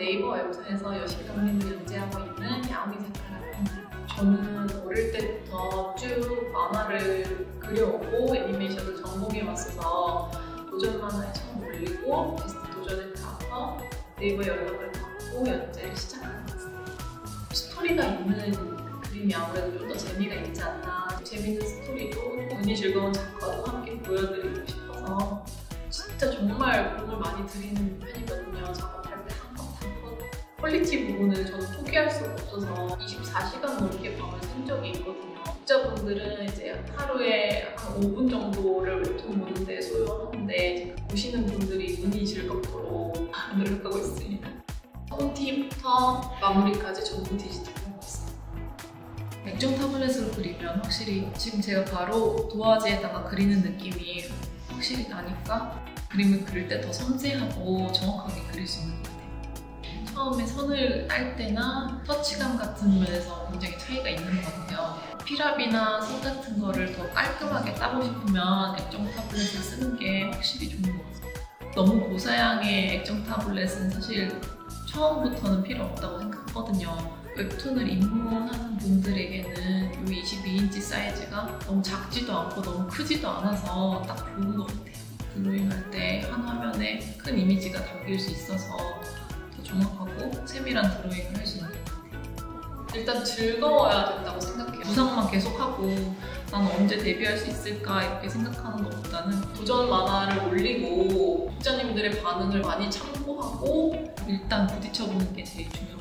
네이버 웹툰에서 여신강림을 연재하고 있는 야옹이 작가라고 합니다. 저는 어릴 때부터 쭉 만화를 그려오고 애니메이션을 전공해왔어서 도전 만화에 처음 올리고 베스트 도전을 가서 네이버 연락을 받고 연재를 시작한 것 같습니다. 스토리가 있는 그림이 아무래도 좀 더 재미가 있지 않나. 재밌는 스토리도 눈이 즐거운 작가도 함께 보여드리고 싶어서 진짜 정말 공을 많이 들이는 편이거든요. 작업할 때 한 컷 한 컷. 퀄리티 부분을 저는 포기할 수가 없어서 24시간 넘게 밤을 샌 적이 있거든요. 독자분들은 이제 하루에 한 5분 정도를 웹툰 보는데 소요하는데 이제 보시는 분들이 눈이 즐겁도록 노력하고 있습니다. 홈티부터 마무리까지 전부 디지털로 했습니다. 액정 타블렛으로 그리면 확실히 지금 제가 바로 도화지에다가 그리는 느낌이 확실히 나니까 그림을 그릴 때 더 섬세하고 정확하게 그릴 수 있는 것 같아요. 처음에 선을 딸 때나 터치감 같은 면에서 굉장히 차이가 있는 것 같아요. 필압이나 선 같은 거를 더 깔끔하게 따고 싶으면 액정 타블렛을 쓰는 게 확실히 좋은 것 같아요. 너무 고사양의 액정 타블렛은 사실 처음부터는 필요 없다고 생각하거든요. 웹툰을 입문하는 분들에게는 이 22인치 사이즈가 너무 작지도 않고 너무 크지도 않아서 딱 좋은 것 같아요. 드로잉할 때 한 화면에 큰 이미지가 담길 수 있어서 더 정확하고 세밀한 드로잉을 할 수 있는 것 같아요. 일단 즐거워야 된다고 생각해요. 구상만 계속하고 나는 언제 데뷔할 수 있을까 이렇게 생각하는 것보다는 도전 만화를 올리고 독자님들의 반응을 많이 참고하고 일단 부딪혀보는 게 제일 중요해요.